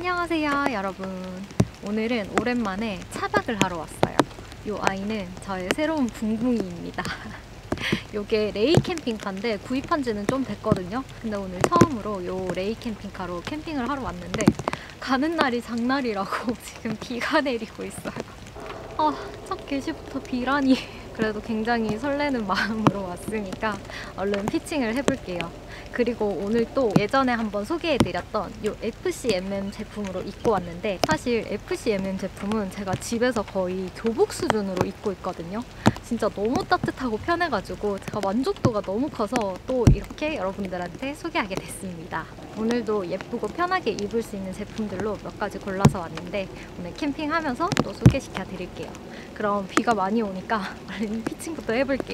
안녕하세요 여러분. 오늘은 오랜만에 차박을 하러 왔어요. 이 아이는 저의 새로운 붕붕이입니다. 요게 레이 캠핑카인데 구입한 지는 좀 됐거든요. 근데 오늘 처음으로 요 레이 캠핑카로 캠핑을 하러 왔는데 가는 날이 장날이라고 지금 비가 내리고 있어요. 첫 게시부터 비라니. 그래도 굉장히 설레는 마음으로 왔으니까 얼른 피칭을 해볼게요. 그리고 오늘 또 예전에 한번 소개해드렸던 이 FCMM 제품으로 입고 왔는데, 사실 FCMM 제품은 제가 집에서 거의 교복 수준으로 입고 있거든요. 진짜 너무 따뜻하고 편해가지고 제가 만족도가 너무 커서 또 이렇게 여러분들한테 소개하게 됐습니다. 오늘도 예쁘고 편하게 입을 수 있는 제품들로 몇 가지 골라서 왔는데 오늘 캠핑하면서 또 소개시켜 드릴게요. 그럼 비가 많이 오니까 얼른 피칭부터 해볼게요.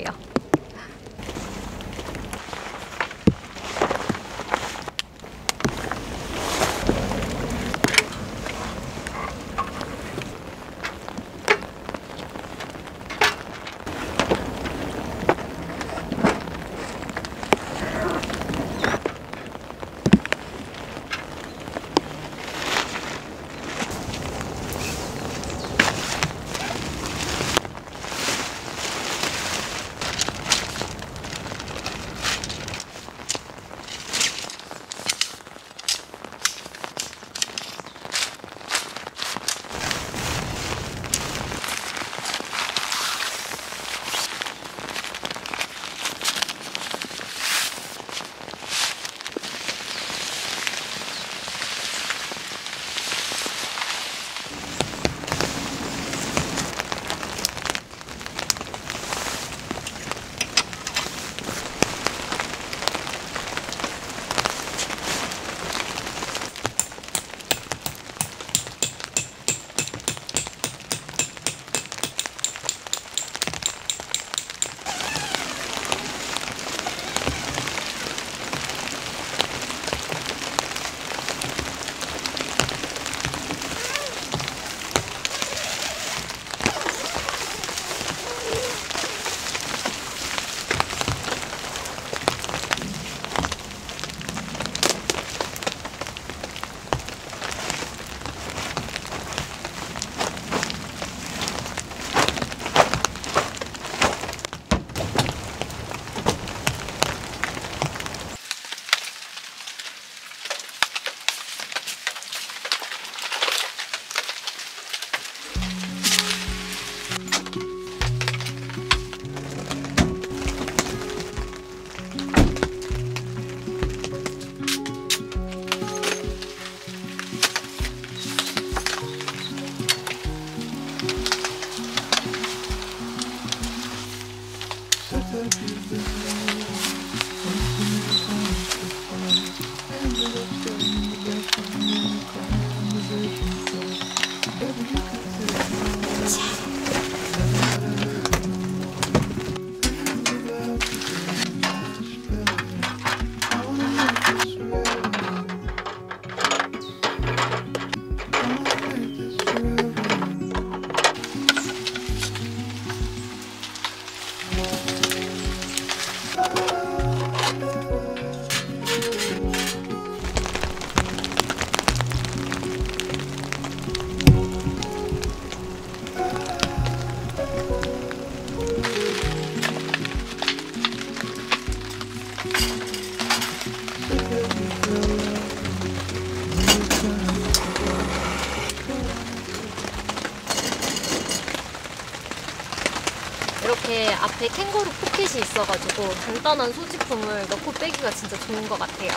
이렇게 앞에 캥거루 포켓이 있어가지고 간단한 소지품을 넣고 빼기가 진짜 좋은 것 같아요.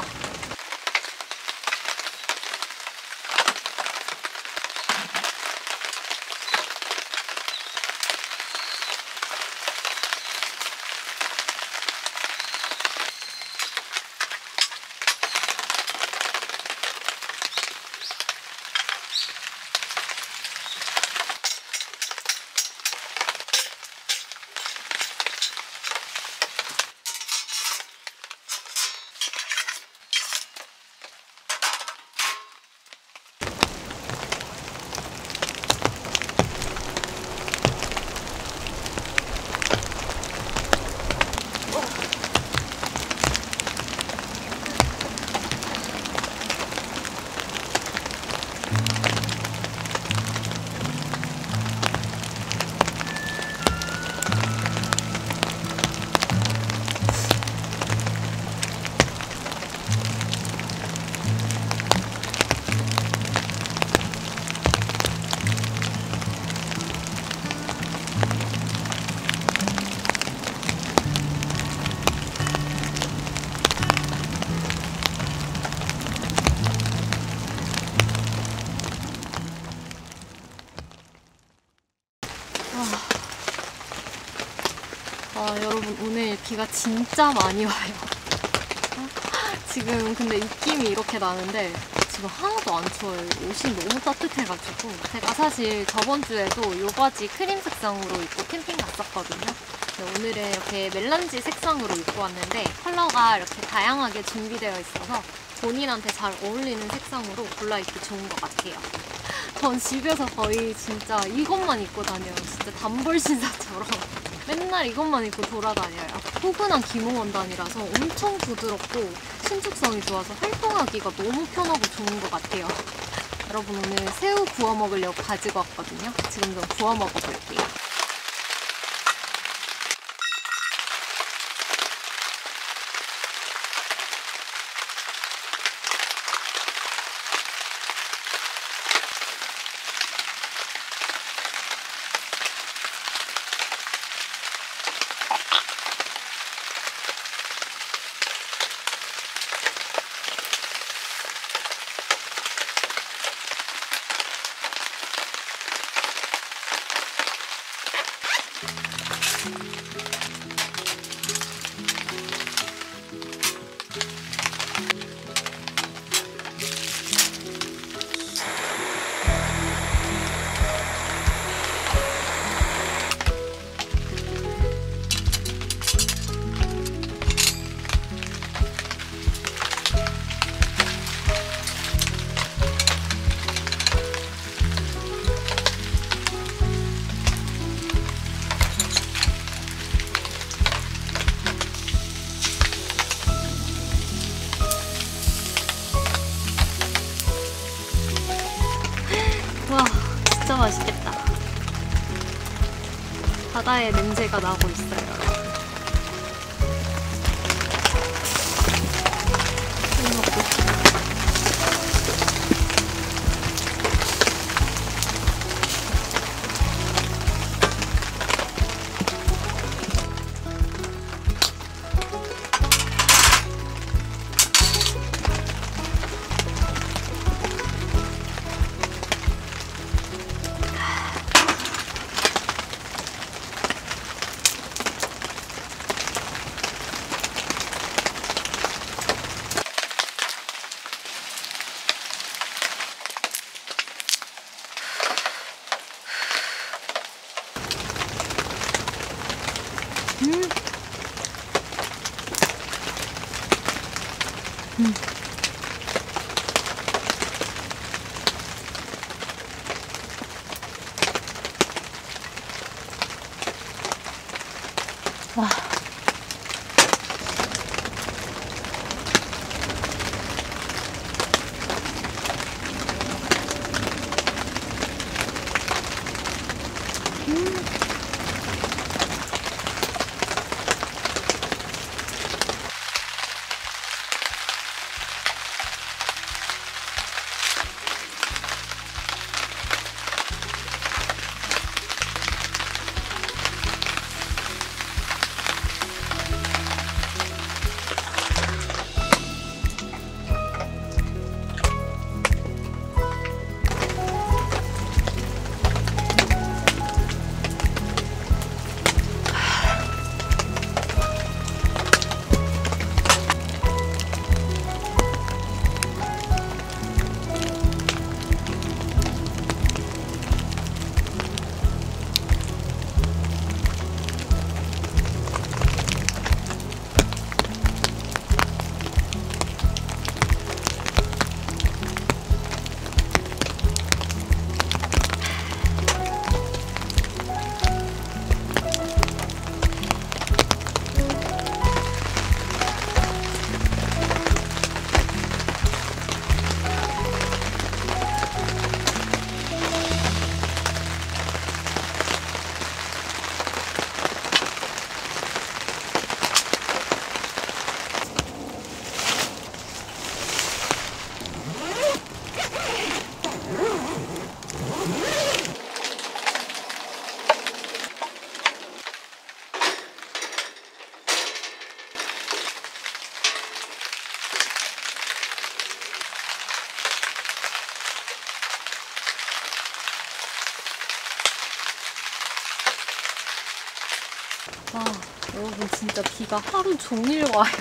오늘 비가 진짜 많이 와요. 지금 근데 입김이 이렇게 나는데 지금 하나도 안 추워요. 옷이 너무 따뜻해가지고. 제가 사실 저번 주에도 이 바지 크림 색상으로 입고 캠핑 갔었거든요. 근데 오늘은 이렇게 멜란지 색상으로 입고 왔는데 컬러가 이렇게 다양하게 준비되어 있어서 본인한테 잘 어울리는 색상으로 골라 입기 좋은 것 같아요. 전 집에서 거의 진짜 이것만 입고 다녀요. 진짜 단벌 신사처럼. 맨날 이것만 입고 돌아다녀요. 포근한 기모 원단이라서 엄청 부드럽고 신축성이 좋아서 활동하기가 너무 편하고 좋은 것 같아요. 여러분 오늘 새우 구워 먹으려고 가지고 왔거든요. 지금 좀 구워 먹어볼게요. 와, 진짜 맛있겠다. 바다의 냄새가 나고 있어요. 와. 여러분 진짜 비가 하루 종일 와요.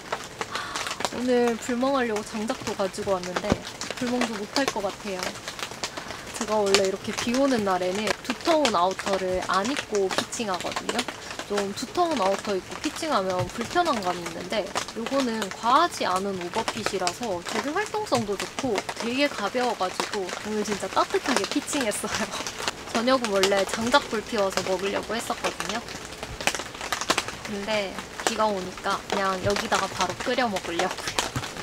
오늘 불멍하려고 장작도 가지고 왔는데 불멍도 못할 것 같아요. 제가 원래 이렇게 비 오는 날에는 두터운 아우터를 안 입고 피칭하거든요. 좀 두터운 아우터 입고 피칭하면 불편한 감이 있는데 요거는 과하지 않은 오버핏이라서 되게 활동성도 좋고 되게 가벼워가지고 오늘 진짜 따뜻하게 피칭했어요. 저녁은 원래 장작불 피워서 먹으려고 했었거든요. 근데 비가 오니까 그냥 여기다가 바로 끓여 먹으려고요.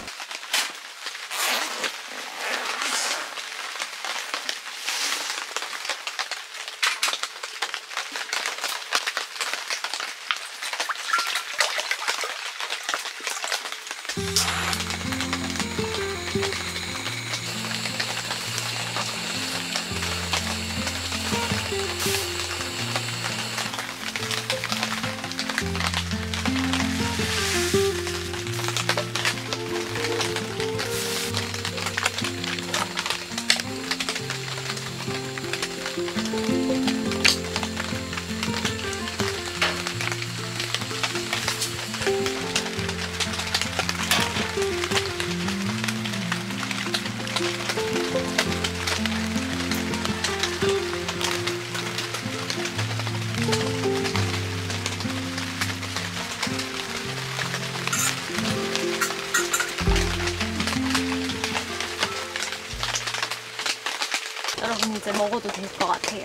여러분 이제 먹어도 될 것 같아요.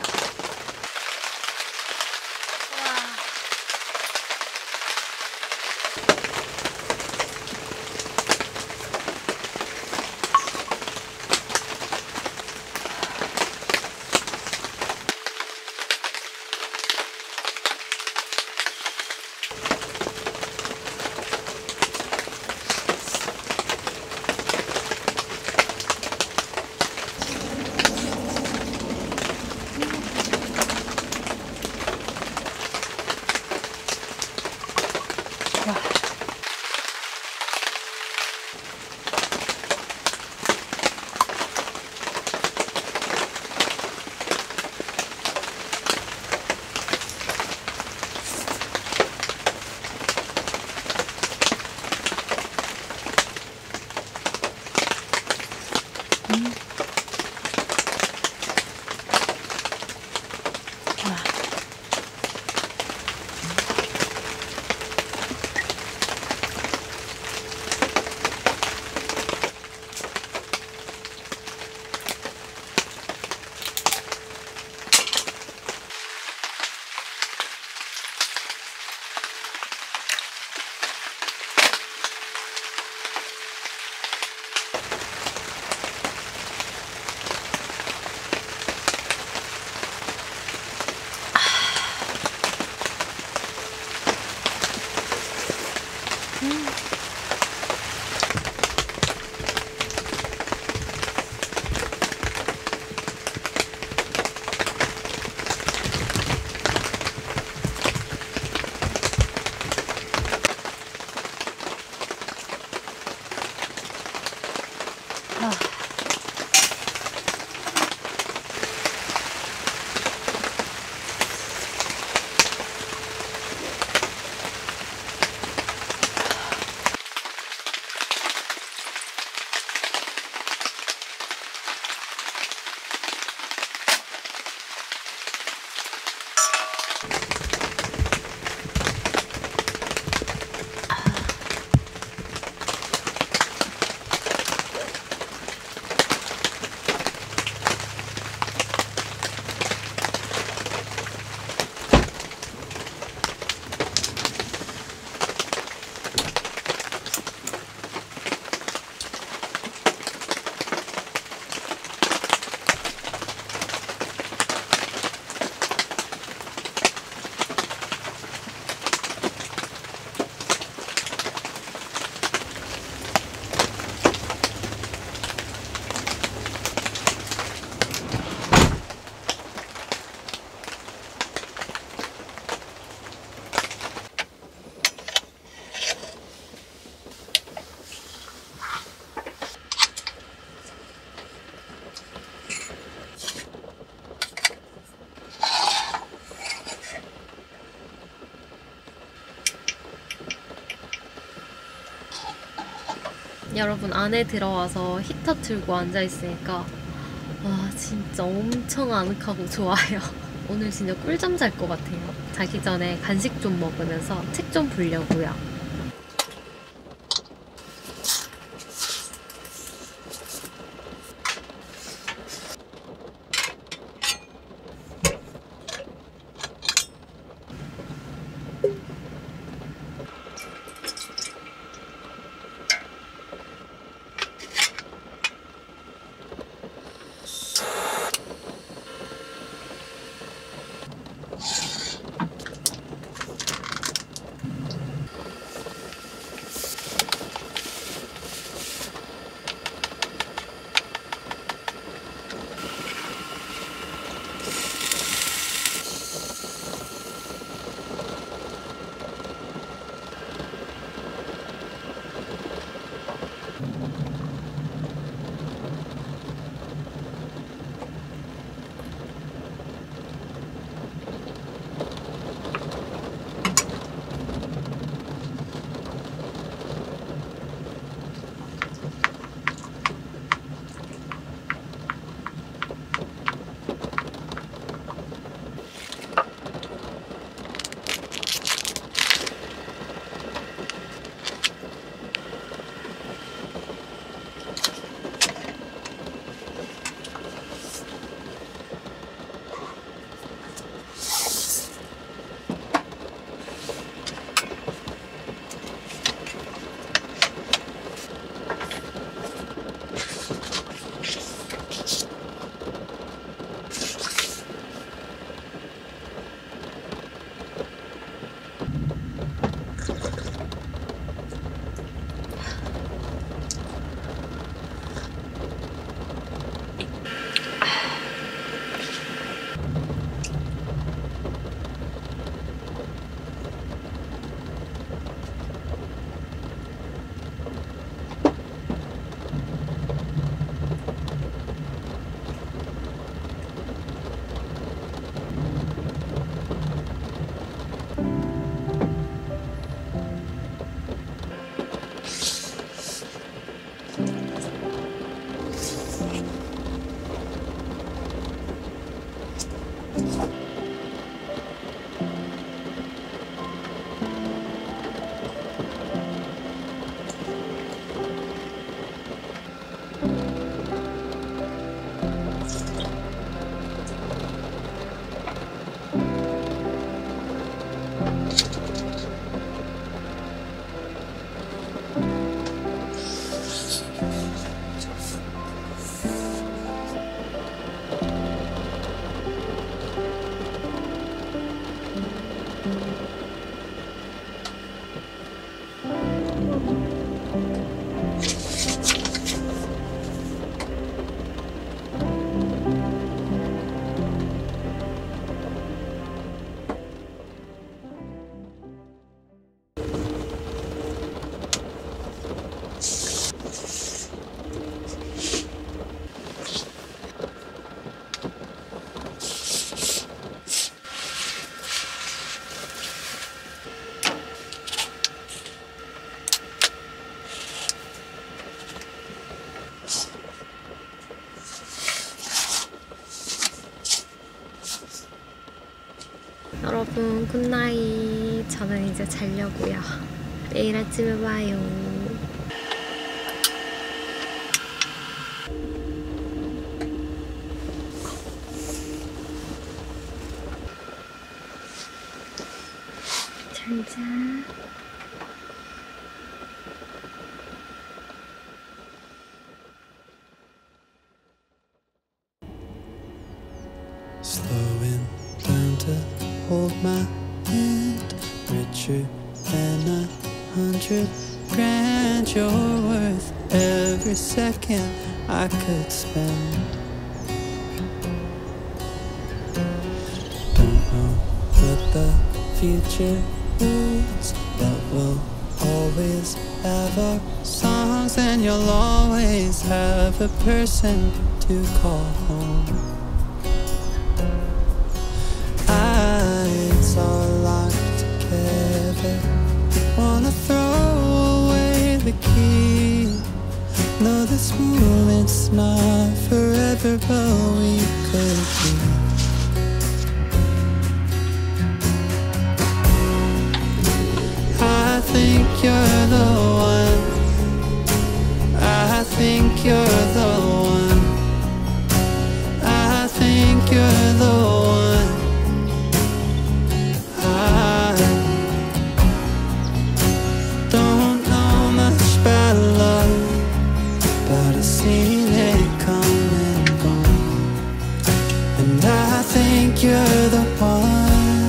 여러분, 안에 들어와서 히터 틀고 앉아있으니까 와, 진짜 엄청 아늑하고 좋아요. 오늘 진짜 꿀잠 잘 것 같아요. 자기 전에 간식 좀 먹으면서 책 좀 보려고요. 여러분 굿나잇. 저는 이제 자려고요. 내일 아침에 봐요. 잘 자. Slowing down to hold my hand, richer than 100 grand. You're worth every second I could spend. Don't know what the future holds, but we'll always have our songs, and you'll always have a person to call home. Eyes are locked together, wanna throw away the key. know this moment's not forever, but we could be. I think you're the one. I think you're the one. I think you're the one. I don't know much about love, but I've seen it come and gone. And I think you're the one.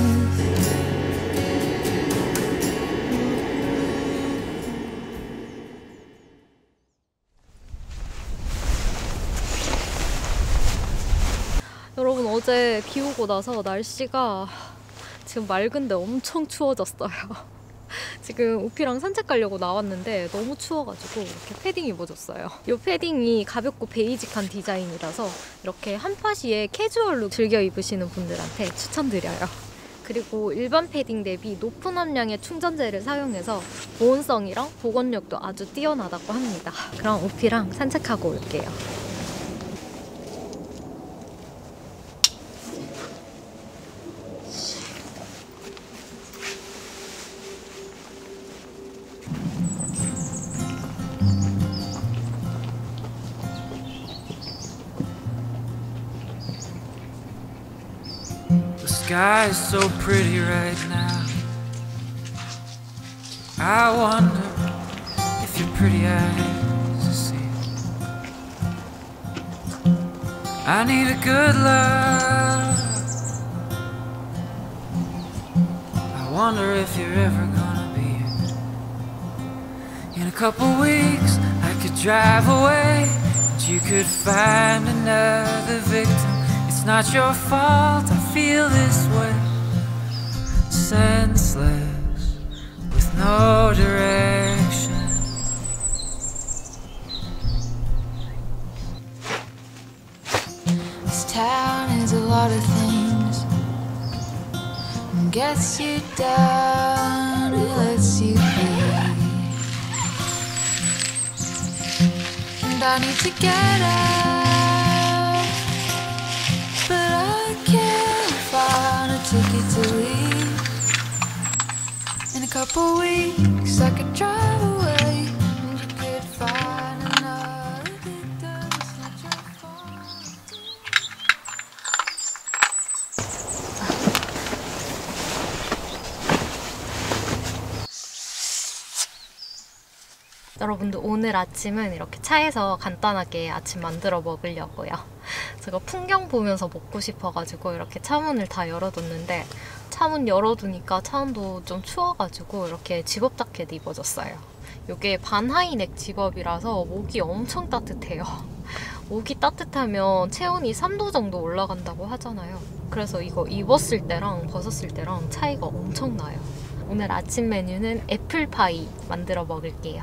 여러분, 어제 비 오고 나서 날씨가 지금 맑은데 엄청 추워졌어요. 지금 우피랑 산책 가려고 나왔는데 너무 추워가지고 이렇게 패딩 입어줬어요. 이 패딩이 가볍고 베이직한 디자인이라서 이렇게 한파시에 캐주얼로 즐겨 입으시는 분들한테 추천드려요. 그리고 일반 패딩 대비 높은 함량의 충전재를 사용해서 보온성이랑 보건력도 아주 뛰어나다고 합니다. 그럼 우피랑 산책하고 올게요. The sky is so pretty right now. I wonder if your pretty eyes see. I need a good love. I wonder if you're ever gonna be it. In a couple weeks I could drive away, and you could find another victim. It's not your fault I feel this way. Senseless, with no direction. This town is a lot of things. It gets you down, it lets you be. And I need to get out, but I can't find a ticket to leave. In a couple weeks I could drive away, and you could find another victim. It's not your fault. 여러분들, 오늘 아침은 이렇게 차에서 간단하게 아침 만들어 먹으려고요. 제가 풍경 보면서 먹고 싶어가지고 이렇게 차문을 다 열어뒀는데, 차문 열어두니까 차원도 좀 추워가지고 이렇게 집업 자켓 입어줬어요. 이게 반하이넥 집업이라서 목이 엄청 따뜻해요. 목이 따뜻하면 체온이 3도 정도 올라간다고 하잖아요. 그래서 이거 입었을 때랑 벗었을 때랑 차이가 엄청 나요. 오늘 아침 메뉴는 애플파이 만들어 먹을게요.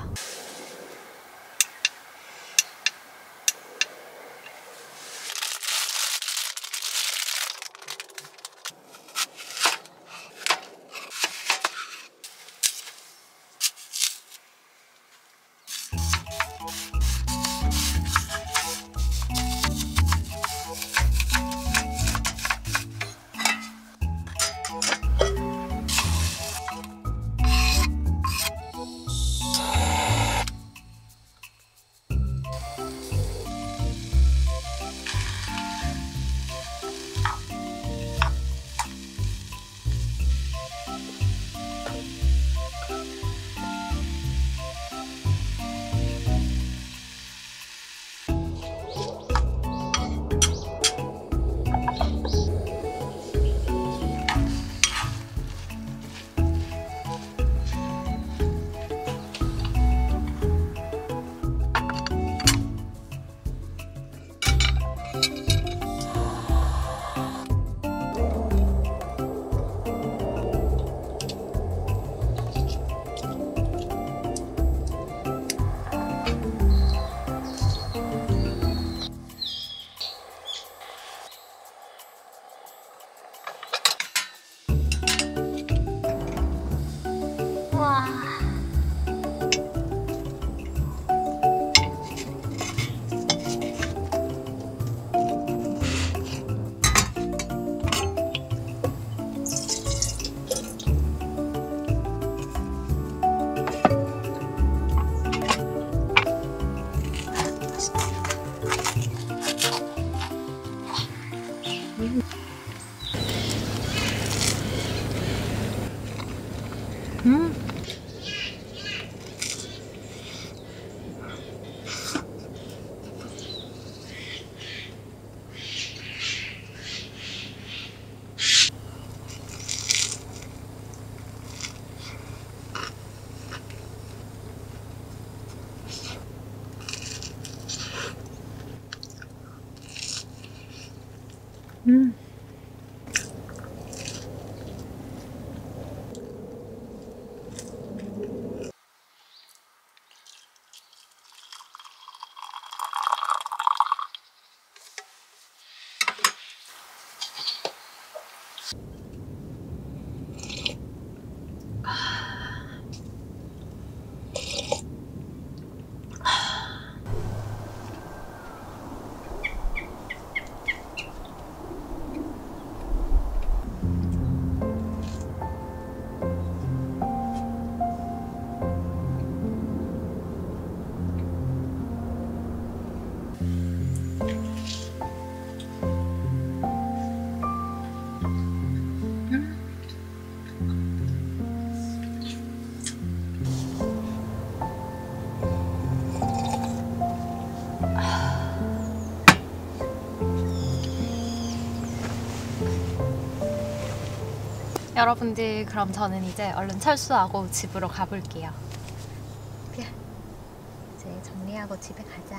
여러분들, 그럼 저는 이제 얼른 철수하고 집으로 가볼게요. 이제 정리하고 집에 가자.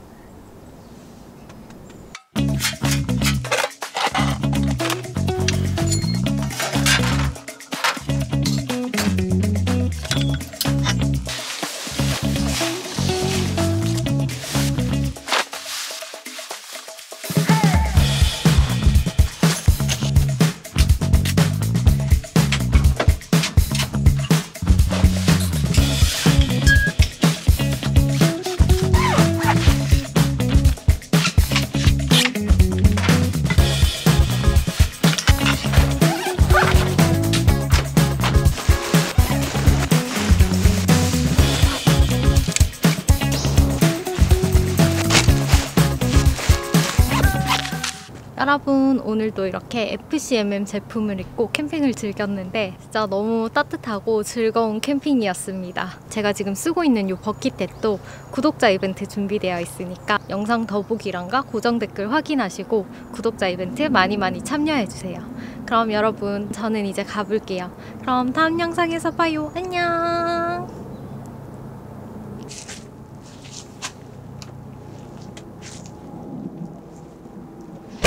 여러분, 오늘도 이렇게 FCMM 제품을 입고 캠핑을 즐겼는데 진짜 너무 따뜻하고 즐거운 캠핑이었습니다. 제가 지금 쓰고 있는 이 버킷햇도 구독자 이벤트 준비되어 있으니까 영상 더보기란과 고정 댓글 확인하시고 구독자 이벤트 많이 참여해주세요. 그럼 여러분, 저는 이제 가볼게요. 그럼 다음 영상에서 봐요. 안녕.